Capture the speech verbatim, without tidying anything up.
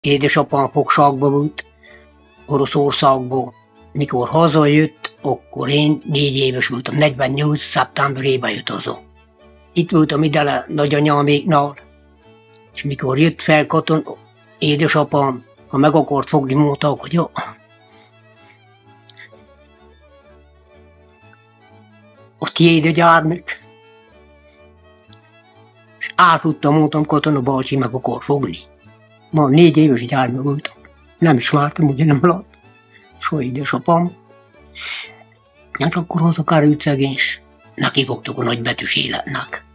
Édesapám fogságba volt, Oroszországból. Mikor hazajött, akkor én négy éves voltam, negyvennyolc szeptemberében jött haza. Itt voltam ide nagyanyáméknál, és mikor jött fel katon, édesapám, ha meg akart fogni, mondták, hogy jó. A tiéd a gyermek. És átudtam, mondtam, Katona bácsi meg akar fogni. Ma négy éves gyermek voltam. Nem is vártam, ugye nem lát. Soha édesapám. Hát akkor hazakerült szegény, és neki fogtuk a nagybetűs életnek.